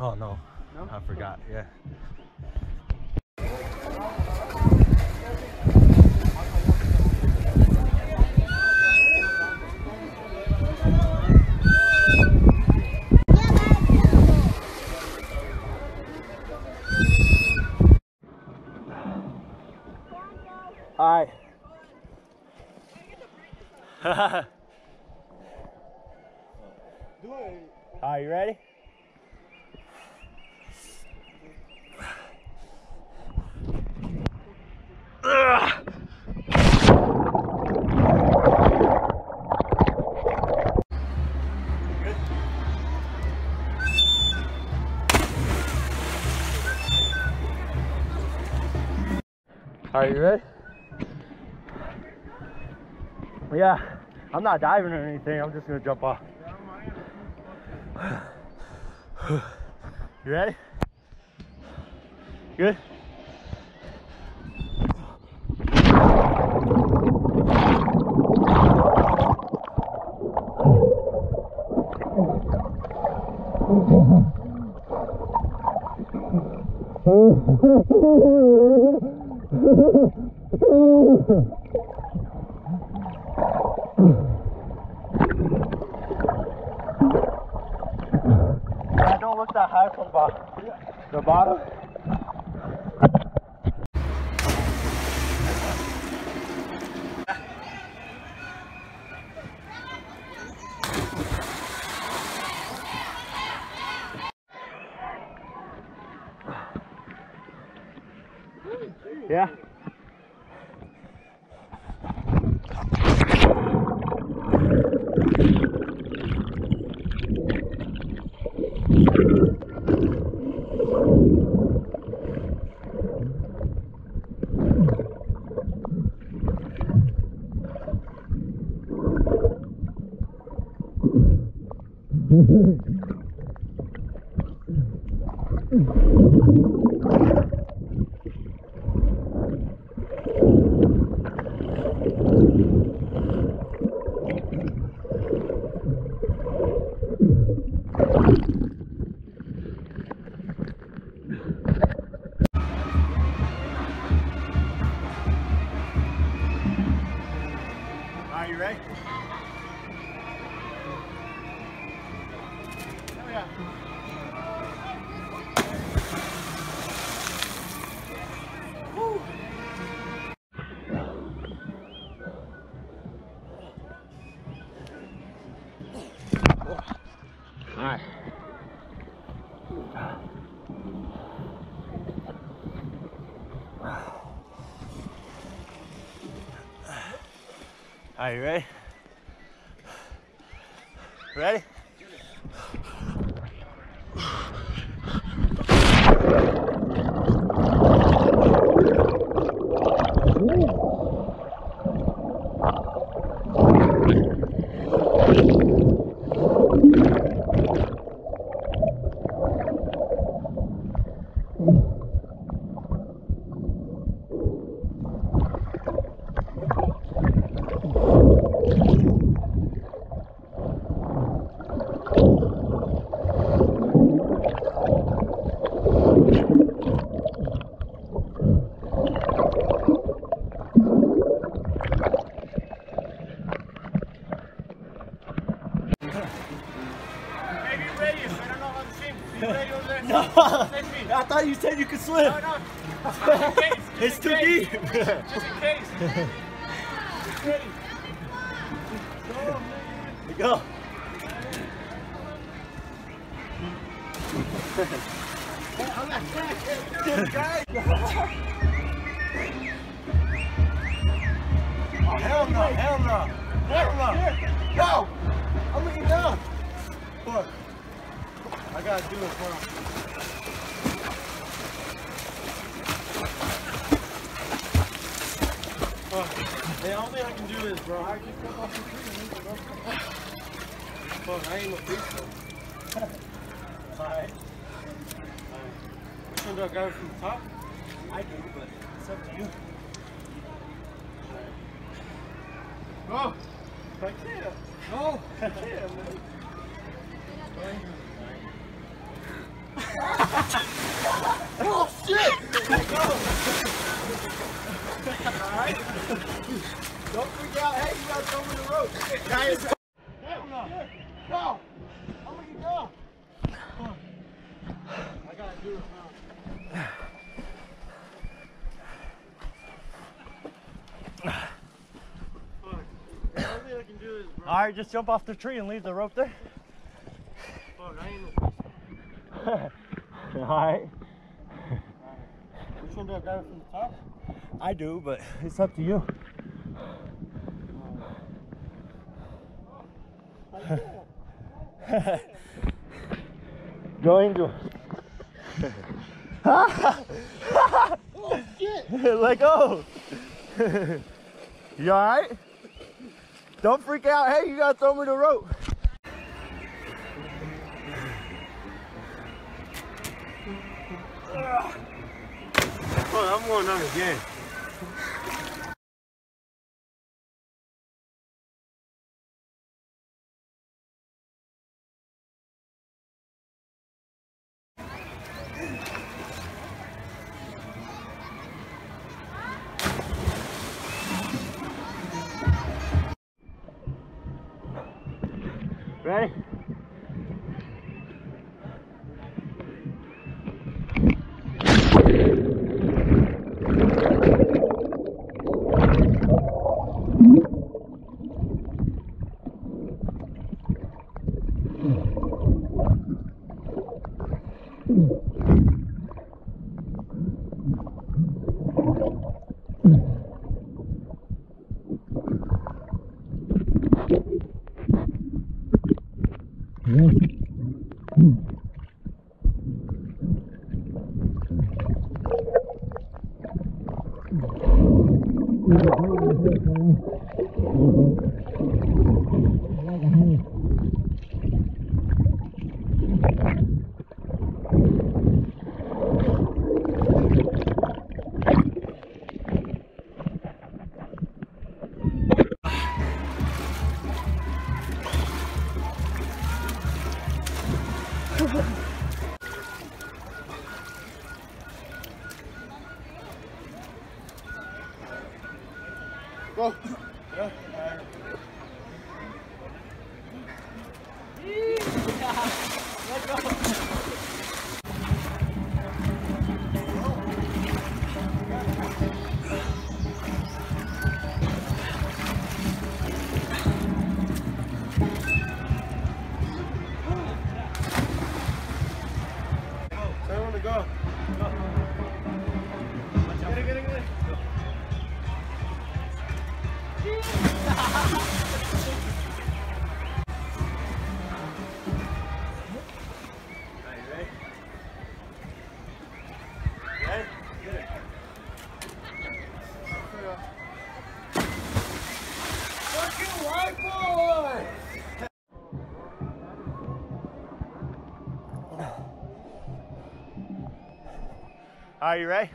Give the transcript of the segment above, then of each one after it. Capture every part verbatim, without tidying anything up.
Oh no, no? I forgot. Yeah. All right. Do it. Are you ready? Ugh. Are you ready? Yeah, I'm not diving or anything. I'm just gonna jump off. You ready? Good? Yeah, don't look that high from the bottom. The bottom? Yeah. Are you ready? Oh yeah. Woo. All right. Are you ready? Ready? No, I thought you said you could swim. No, no. Just in case. Just It's in too case. deep. Just in case. Just ready. Go, man. Go. I'm not guys. Oh, hell no, hell no. Hell no. No. I'm looking down. Fuck. I gotta do it, bro. Hey, I don't think I can do this, bro. I just jump off the tree, bro. Fuck, I ain't no beast, though. Alright. Which one do I grab it from the top? I do, but it's up to you. Go! I can't. No, I can't, man. Oh shit! Alright. Don't freak out. Hey, you gotta throw me the rope. Guys. Hell no. Go. I'm gonna go. Come on. I gotta do it now. The only thing I can do is, bro. Alright, just jump off the tree and leave the rope there. Fuck, I ain't no Alright. Which one do I grab it from the top? I do, but it's up to you. Go into it. Oh shit! Let go. You alright? Don't freak out. Hey, you gotta throw me the rope. Oh, I'm going on again. Ready? Go. Yeah. Let go. Tell him to go. Go. Get it, get it, get it. Are you ready?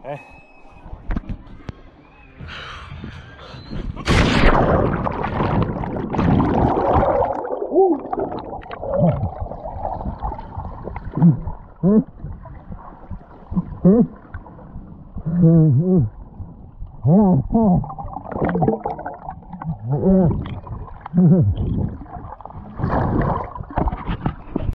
Okay.